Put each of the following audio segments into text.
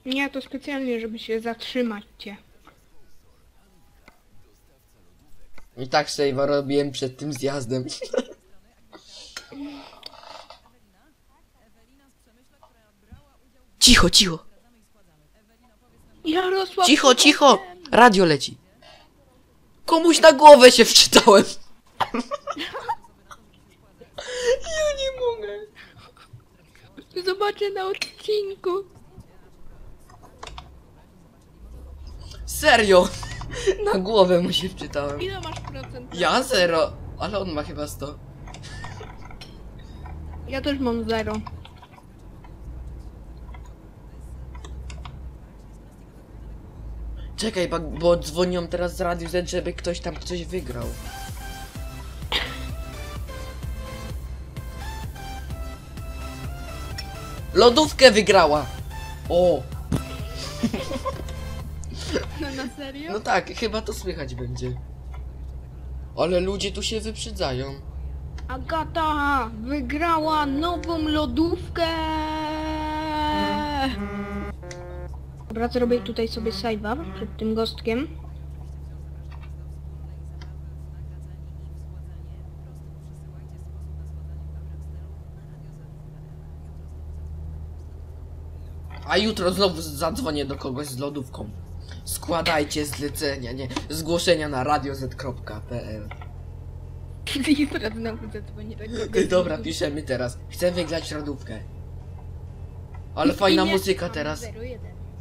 Nie, to specjalnie, żeby się zatrzymać cię. I tak save'a robiłem przed tym zjazdem. Cicho, cicho! Jarosław... Cicho, cicho! Radio leci. Komuś na głowę się wczytałem. Ja nie mogę. Zobaczę na odcinku. Serio! Na głowę mu się wczytałem. Ile masz procent? Ja 0, ale on ma chyba 100. Ja też mam 0. Czekaj, bo dzwonią teraz z Radiu Z, żeby ktoś tam coś wygrał. Lodówkę wygrała! O! No na serio? No tak, chyba to słychać będzie. Ale ludzie tu się wyprzedzają. Agata wygrała nową lodówkę! Dobra, zrobię tutaj sobie save'a przed tym gostkiem. A jutro znowu zadzwonię do kogoś z lodówką. Składajcie zlecenia, nie, zgłoszenia na radioz.pl. Jutro znowu zadzwonię do kogoś. Dobra, piszemy teraz. Chcę wygrać lodówkę. Ale fajna muzyka teraz. 01.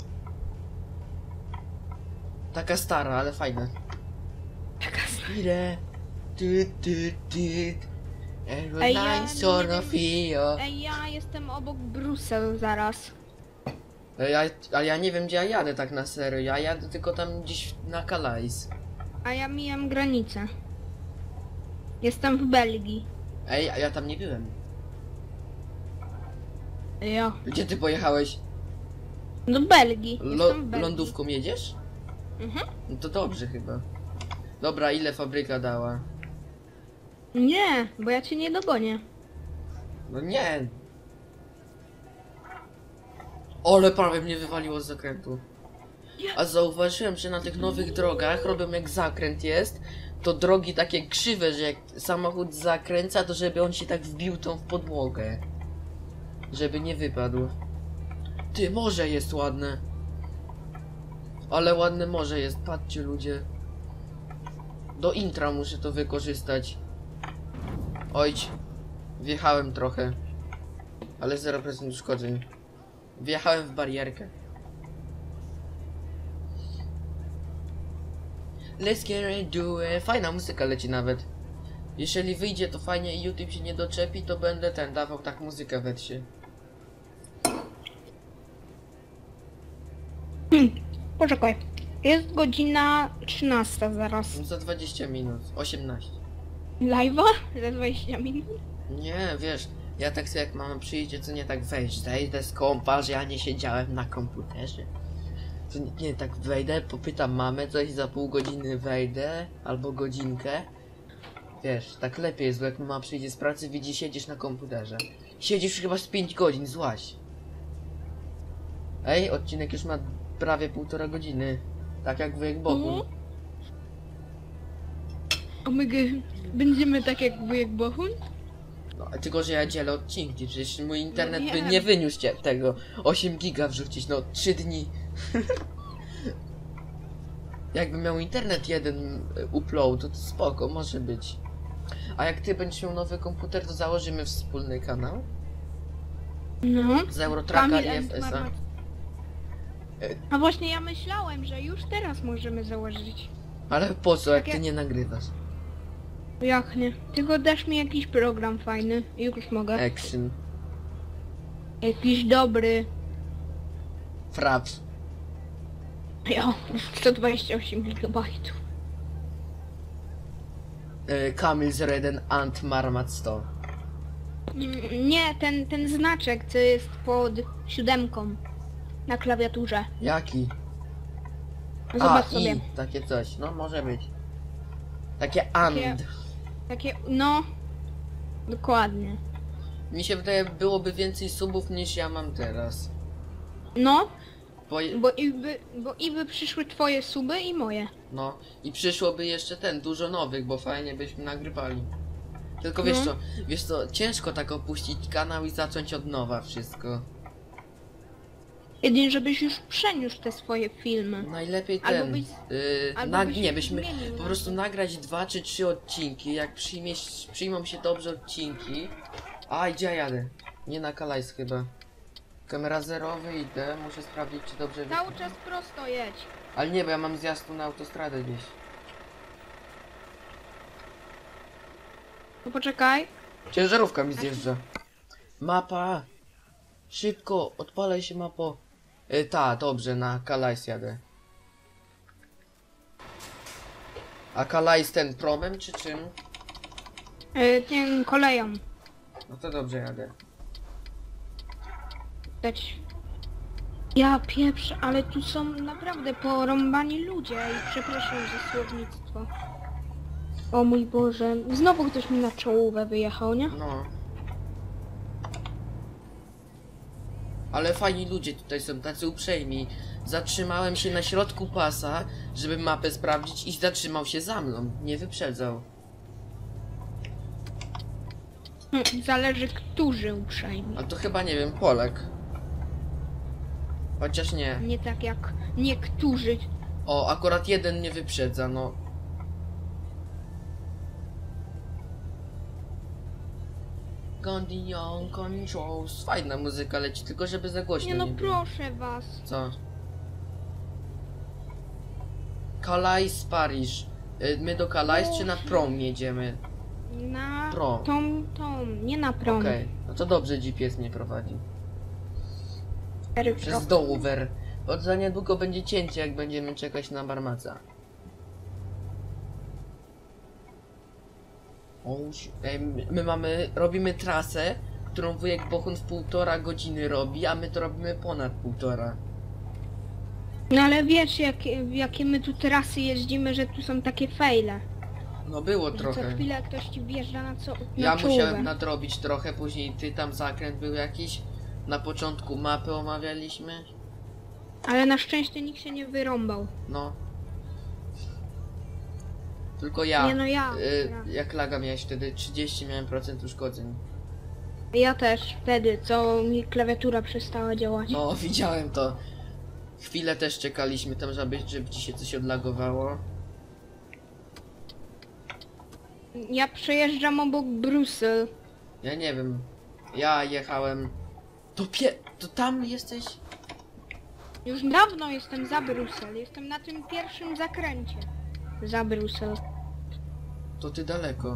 Taka stara, ale fajna. Taka Ile? Ej, ja Aeroline Sonofio. Ej, ja jestem obok Brusel zaraz. Ale ja nie wiem, gdzie ja jadę tak na serio. Ja jadę tylko tam gdzieś na Calais. A ja mijam granicę. Jestem w Belgii. Ej, a ja tam nie byłem. Ja. Gdzie ty pojechałeś? Do Belgii. Jestem w Belgii. Lądówką jedziesz? Mhm. No to dobrze chyba. Dobra, ile fabryka dała? Nie, bo ja cię nie dogonię. No nie. Ale prawie mnie wywaliło z zakrętu. A zauważyłem, że na tych nowych drogach robią jak zakręt jest, to drogi takie krzywe, że jak samochód zakręca, to żeby on się tak wbił tą w podłogę. Żeby nie wypadł. Ty, morze jest ładne. Ale ładne morze jest, patrzcie ludzie. Do intra muszę to wykorzystać. Ojć. Wjechałem trochę. Ale 0% uszkodzeń. Wjechałem w barierkę. Let's get into it. Fajna muzyka leci nawet. Jeżeli wyjdzie to fajnie i YouTube się nie doczepi, to będę dawał tak muzykę we wsie. Poczekaj. Jest godzina 13 zaraz. No za 20 minut. 18. Live'a? Za 20 minut? Nie, wiesz, ja tak sobie jak mama przyjdzie, co nie tak wejść, zejdę z kompa, że ja nie siedziałem na komputerze. To nie tak wejdę, popytam mamę coś, za pół godziny wejdę, albo godzinkę. Wiesz, tak lepiej jest, bo jak mama przyjdzie z pracy, widzi, siedzisz na komputerze. Siedzisz chyba z 5 godzin, złaś. Ej, odcinek już ma prawie 1,5 godziny. Tak jak wujek Bohun. Omega, będziemy tak jak wujek Bohun? No, tylko że ja dzielę odcinki, przecież mój internet No by wiem. nie wyniósł tego. 8 giga wrzucić, no 3 dni. Jakbym miał internet jeden upload, to spoko, może być. A jak ty będziesz miał nowy komputer, to założymy wspólny kanał No. z Eurotracka Kamil i and FSA. Marmat. A właśnie ja myślałem, że już teraz możemy założyć. Ale po co, jak Tak ty jak- nie nagrywasz? Jak nie? Tylko dasz mi jakiś program fajny i już mogę. Action. Jakiś dobry. Fraps. Jo, 128 gigabajtów. Kamil z Reden Ant Marmat 100. Nie, ten znaczek, co jest pod 7 na klawiaturze. Jaki? Zobacz A, sobie. takie coś, no może być. Takie and. Takie, no. Dokładnie. Mi się wydaje, byłoby więcej subów niż ja mam teraz. No. Bo i by przyszły twoje suby i moje. No i przyszłoby jeszcze dużo nowych, bo fajnie byśmy nagrywali. Tylko wiesz No. co, ciężko tak opuścić kanał i zacząć od nowa wszystko. Jedynie żebyś już przeniósł te swoje filmy. Najlepiej Albo byś- nie, byś byśmy zmienił po prostu nazwę. nagrać 2 czy 3 odcinki, jak przyjmą się dobrze odcinki. A, gdzie ja jadę? Nie na Kalajs chyba. Kamera zerowy, idę, muszę sprawdzić czy dobrze wy... Cały czas prosto jedź. Ale nie, bo ja mam zjazd tu na autostradę gdzieś. No poczekaj. Ciężarówka mi zjeżdża. Mapa! Szybko, odpalaj się mapo. Dobrze, na Kalajs jadę. A Kalajs ten promem czy czym? Tym koleją. No to dobrze jadę. Dać. Ja pieprzę, ale tu są naprawdę porąbani ludzie i przepraszam za słownictwo. O mój Boże, znowu ktoś mi na czołówę wyjechał, nie? No. Ale fajni ludzie tutaj są, tacy uprzejmi. Zatrzymałem się na środku pasa, żeby mapę sprawdzić i zatrzymał się za mną. Nie wyprzedzał. Zależy, którzy uprzejmi. A to chyba, nie wiem, Polak. Chociaż nie. Nie tak jak niektórzy. O, akurat jeden nie wyprzedza, no. Condition Controls. Fajna muzyka leci, tylko żeby za głośno Nie no, nie było. proszę was. Co? Calais, Paryż. My do Calais czy na prom jedziemy? Na Prom. tą, nie na prom. Okej, no to dobrze GPS mnie prowadzi. Cztery Przez kroki. Dover. Bo za niedługo będzie cięcie, jak będziemy czekać na barmaca. Robimy trasę, którą wujek Bohun w 1,5 godziny robi, a my to robimy ponad 1,5. No ale wiesz, jakie my tu trasy jeździmy, że tu są takie fejle. No było Że co trochę. chwilę ktoś ci wjeżdża na Ja czołówę. musiałem nadrobić trochę, później ty tam zakręt był jakiś. Na początku mapy omawialiśmy. Ale na szczęście nikt się nie wyrąbał. No. Tylko ja. Nie no ja. Jak laga miałeś wtedy? 30 miałem procent uszkodzeń. Ja też wtedy, co mi klawiatura przestała działać. No, widziałem to. Chwilę też czekaliśmy tam, żeby ci się coś odlagowało. Ja przejeżdżam obok Brusel. Ja nie wiem. Ja jechałem. To tam jesteś? Już dawno jestem za Brusel. Jestem na tym pierwszym zakręcie. Za Brusel. To ty daleko.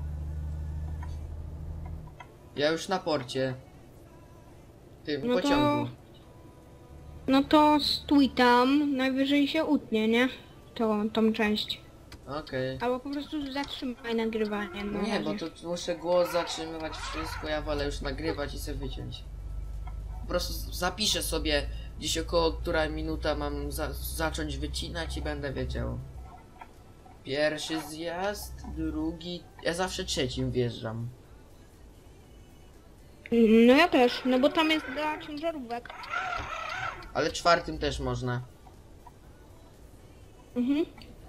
Ja już na porcie. Tym No to- pociągu. No to stój tam, najwyżej się utnie, nie? Tą część. Okej. Albo po prostu zatrzymaj nagrywanie. No na nie, bo razie. to muszę głos zatrzymywać wszystko, ja wolę już nagrywać i sobie wyciąć. Po prostu zapiszę sobie gdzieś około która minuta mam zacząć wycinać i będę wiedział. Pierwszy zjazd, drugi... Ja zawsze trzecim wjeżdżam. No ja też, no bo tam jest dla ciężarówek. Ale czwartym też można. Mhm.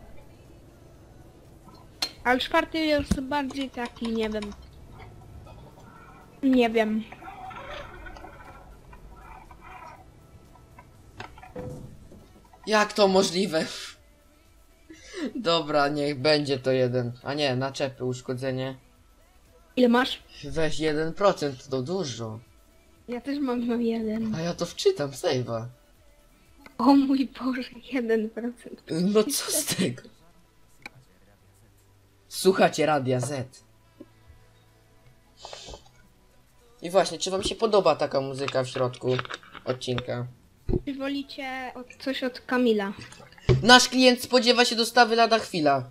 Ale czwarty jest bardziej taki, nie wiem. Nie wiem. Jak to możliwe? Dobra, niech będzie to jeden. A nie, naczepy, uszkodzenie. Ile masz? Weź 1%, to dużo. Ja też mam jeden. A ja to wczytam, save'a. O mój Boże, 1%. No co z tego? Słuchacie Radia Z. I właśnie, czy wam się podoba taka muzyka w środku odcinka? Czy wolicie coś od Kamila? Nasz klient spodziewa się dostawy lada chwila.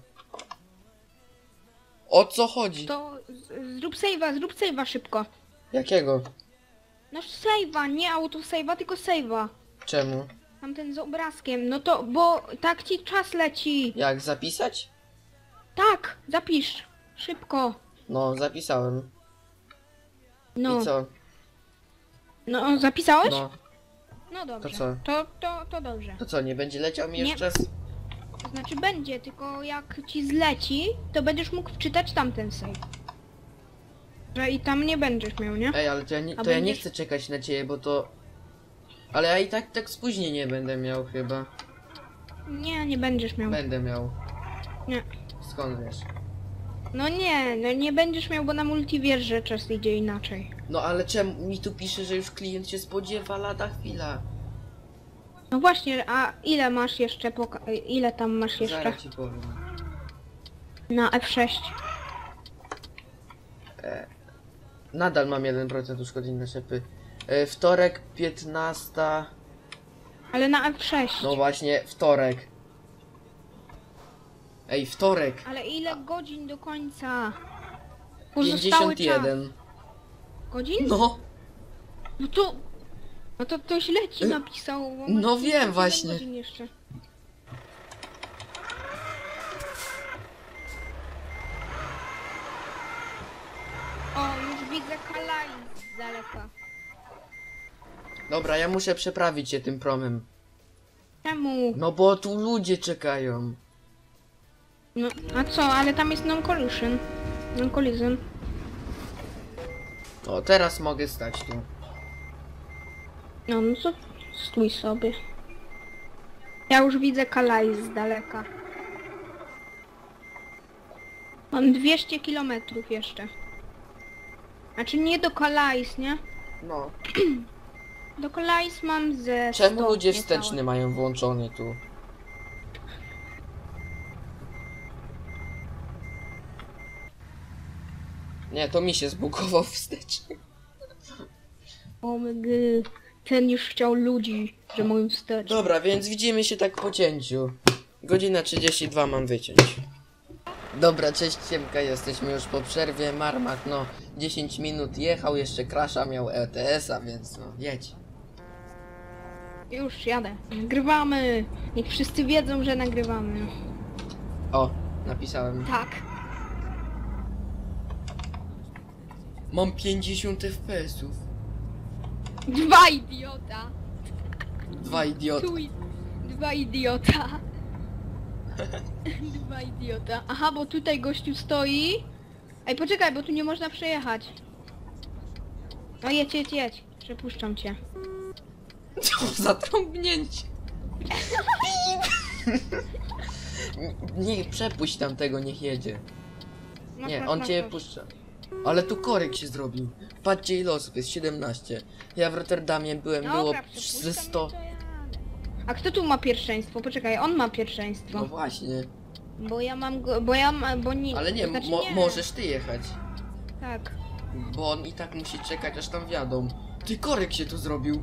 O co chodzi? To zrób save'a szybko. Jakiego? No save'a, nie autosave'a, tylko save'a. Czemu? Tamten z obrazkiem, no to, bo tak ci czas leci. Jak zapisać? Tak, zapisz. Szybko. No, zapisałem. No. I co? No, zapisałeś? No. No dobrze. To co? To dobrze. To co, nie będzie leciał mi już Nie. czas? To znaczy będzie, tylko jak ci zleci, to będziesz mógł wczytać tamten save. Że i tam nie będziesz miał, nie? Ej, ale to ja nie, A to ja nie będziesz- chcę czekać na ciebie, bo to... Ale ja i tak spóźnienie będę miał chyba. Nie będziesz miał. Będę miał. Nie. Skąd wiesz? No nie będziesz miał, bo na multi wiesz, że czas idzie inaczej. No ale czemu mi tu pisze, że już klient się spodziewa, lada chwila. No właśnie, a ile masz jeszcze, ile tam masz jeszcze? Zaraz ci powiem. Na F6. Nadal mam 1% uszkodzeń na szepy. Wtorek 15. Ale na F6. No właśnie, wtorek. Ej, wtorek. Ale ile godzin do końca? Pozostały 51. czas. Godzin? No, No to źle ci napisał. bo masz No wiem 57 właśnie. godzin jeszcze. O, już widzę Kalai z daleka. dobra, ja muszę przeprawić się tym promem. Czemu? No bo tu ludzie czekają. No, a co? Ale tam jest non-collision. Non-collision. O, teraz mogę stać tu. No to stój sobie. Ja już widzę Kalai z daleka. Mam 200 kilometrów jeszcze. Znaczy nie do Kalais, nie? No. Do Kalais mam ze 100 Czemu ludzie niecałe. wsteczny mają włączony tu? Nie, to mi się zbugował wsteczny. O my gy. Ten już chciał ludzi, że moim wstecz. Dobra, więc widzimy się tak po cięciu. Godzina 32 mam wyciąć. Dobra, cześć Ciemka, jesteśmy już po przerwie. Marmak, no, 10 minut jechał, jeszcze Crasha miał ETS-a, więc no, jedź. Już jadę. Nagrywamy. Niech wszyscy wiedzą, że nagrywamy. O, napisałem. Tak. Mam 50 FPS-ów. 2 idiota. 2 idiot. Tu 2 idiota. 2 idiota. Aha, bo tutaj gościu stoi. Ej, poczekaj, bo tu nie można przejechać. No jedź. Przepuszczam cię. Co za trąbnięcie. Nie, przepuść tamtego, niech jedzie. Masz, Nie, masz, on masz, cię masz. puszcza. Ale tu korek się zrobił. Patrzcie ile osób jest, 17. Ja w Rotterdamie byłem, było Dobra, ze przepuszczam 100. mnie, to jadę. A kto tu ma pierwszeństwo? Poczekaj, on ma pierwszeństwo. No właśnie. Bo ja mam go, bo nie... Ale nie, znaczy nie. możesz ty jechać. Tak. Bo on i tak musi czekać aż tam wjadą. Ty, korek się tu zrobił.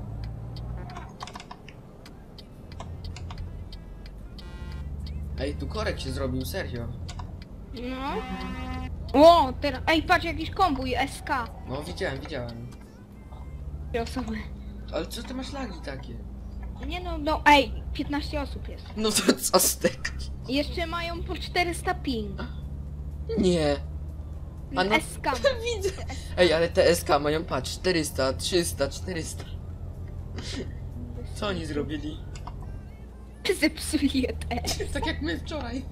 Ej, tu korek się zrobił, serio. No. O, teraz... Ej, patrz, jakiś konwój SK. No widziałem. Dwie osoby. Ale co ty masz lagi takie? Nie no, ej, 15 osób jest. No to co z tego? I jeszcze mają po 400 ping. Nie. A no- SK. Widzę. Ej, ale te SK mają, patrz, 400, 300, 400. Co oni zrobili? Zepsuje te. Tak jak my wczoraj.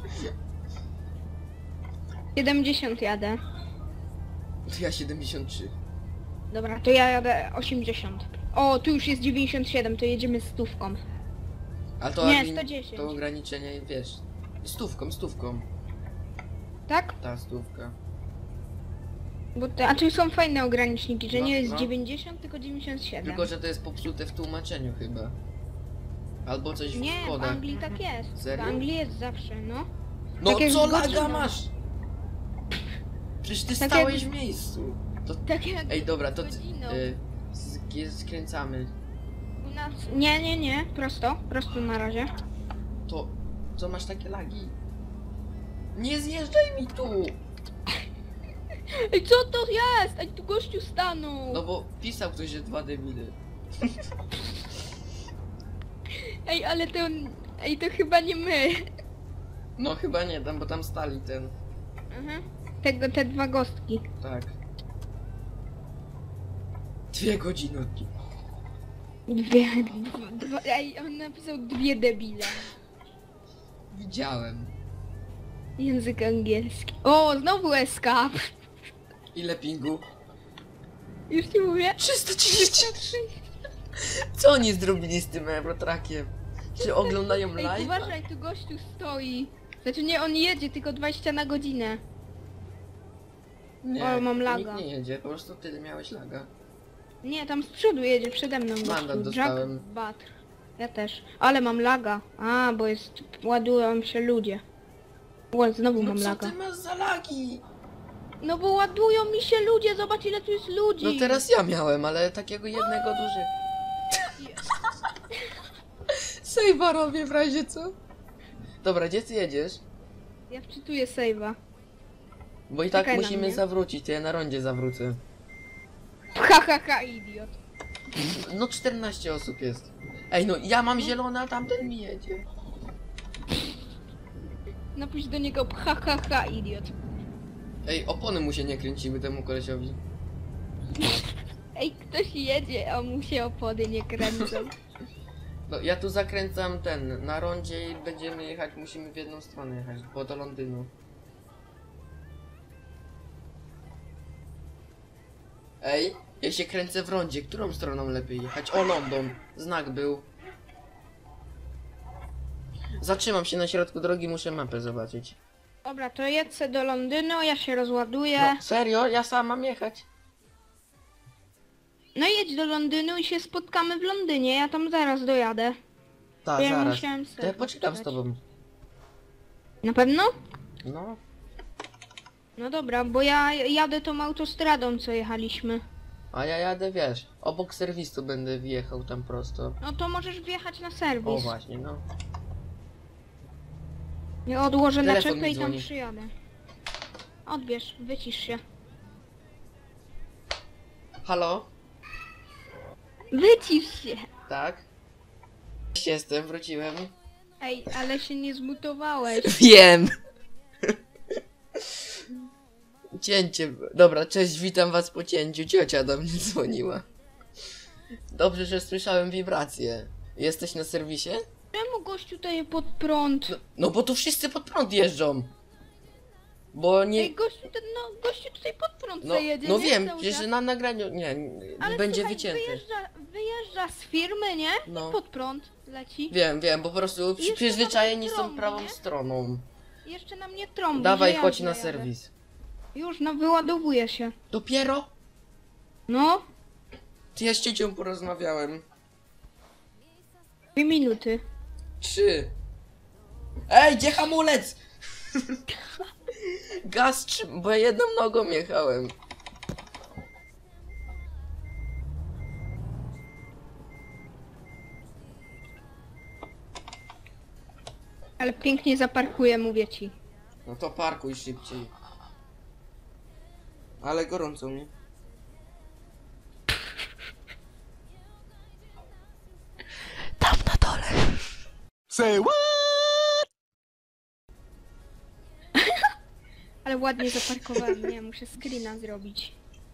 70 jadę. To ja 73. Dobra, to ja jadę 80. O, tu już jest 97, to jedziemy z stówką. A to, Nie, 110. to ograniczenie, wiesz, stówką. Tak? Ta stówka. Bo a tu są fajne ograniczniki, że No, nie jest no. 90, tylko 97. Tylko, że to jest popsute w tłumaczeniu chyba. Albo coś Nie, w w kodach. Anglii tak jest. Serio? W Anglii jest zawsze, no. No tak jak co z laga godziną. masz? Przecież ty Tak stałeś jak- w miejscu. To... Tak jak Ej, dobra, to godziną. skręcamy. U nas... Nie, prosto na razie. To co masz takie lagi? Nie zjeżdżaj mi tu! Ej, co to jest? Ej, tu gościu stanął. No bo pisał ktoś, że 2 debile. Ej, ale to... Ej, to chyba nie my. No chyba nie, tam, bo tam stali ten. Aha. Te dwa gostki. Tak. 2 godziny. Ej, on napisał dwie debile. Widziałem. Język angielski. O, znowu escape. Ile pingu? Już ci mówię. 333. Co oni zrobili z tym Eurotrackiem? Czy oglądają Ej, live? uważaj, tu gościu stoi. Znaczy nie, on jedzie tylko 20 na godzinę. Nie, O, mam nikt laga. nie jedzie, po prostu ty miałeś laga. Nie, tam z przodu jedzie, przede mną Mandat gościu. dostałem. Jack Batr. Ja też. Ale mam laga. A, bo jest... ładują się ludzie. O, znowu No mam co laga. ty masz za lagi? No bo ładują mi się ludzie, zobacz ile tu jest ludzi. No teraz ja miałem, ale takiego jednego dużego. Sejwa robię w razie co? Dobra, gdzie ty jedziesz? Ja wczytuję save'a. Bo i tak Czekaj na musimy mnie. zawrócić, to ja na rondzie zawrócę. Ha ha ha, idiot. No 14 osób jest. Ej, no ja mam zielone, a tamten mi jedzie. Napisz do niego ha ha ha, idiot. Ej, opony mu się nie kręciły temu kolesiowi. Ej, ktoś jedzie, a mu się opony nie kręcą. No ja tu zakręcam na rondzie i będziemy jechać, musimy w jedną stronę jechać, bo do Londynu. Ej, ja się kręcę w rondzie, którą stroną lepiej jechać? O, London, znak był. Zatrzymam się na środku drogi, muszę mapę zobaczyć. Dobra, to jedź do Londynu, ja się rozładuję. No, serio? Ja sam mam jechać? No jedź do Londynu i się spotkamy w Londynie, ja tam zaraz dojadę. Tak, Ja zaraz. musiałem To ja poczekam z wpisać. tobą. Na pewno? No. No dobra, bo ja jadę tą autostradą, co jechaliśmy. A ja jadę, wiesz, obok serwisu będę wjechał tam prosto. No to możesz wjechać na O serwis. właśnie, no. Ja odłożę Telefon naczepę mi i tam dzwoni. przyjadę. Odbierz, wycisz się. Halo? Wycisz się! Tak? Cześć, jestem, wróciłem. Ej, ale się nie zmutowałeś. Wiem! Cięcie. Dobra, cześć, witam was po cięciu. Ciocia do mnie dzwoniła. Dobrze, że słyszałem wibrację. Jesteś na serwisie? Czemu gościu daje pod prąd? No bo tu wszyscy pod prąd jeżdżą. Bo nie... Ej, gościu tutaj pod prąd No, zajedzie, no nie? wiem, Cały przecież czas. na nagraniu... Nie, Ale będzie słuchaj, wycięte. wyjeżdża z firmy, nie? No. I pod prąd leci. Wiem, po prostu Jeszcze przyzwyczajeni nawet są trąbi, prawą nie? stroną. Jeszcze na mnie trąbi, Dawaj, że ja chodź na zajadę. serwis. Już, no wyładowuje się. Dopiero? No, Ty ja z ciocią porozmawiałem. 2 minuty. 3. Ej, gdzie hamulec? Gaz, bo ja jedną nogą jechałem. Ale pięknie zaparkuję, mówię ci. No to parkuj szybciej. Ale gorąco mi. Tam na dole. Say what? Ale ładnie zaparkowałem, nie, muszę screena zrobić.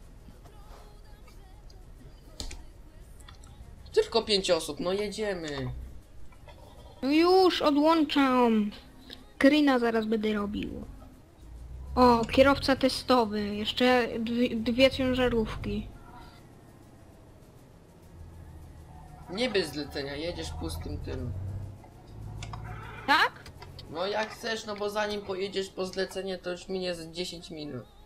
Tylko 5 osób, no jedziemy. No już, odłączam. Screena zaraz będę robił. O, kierowca testowy, jeszcze dwie ciężarówki. Nie bez zlecenia, jedziesz pustym tym. Tak? No jak chcesz, no bo zanim pojedziesz po zlecenie, to już minie z 10 minut.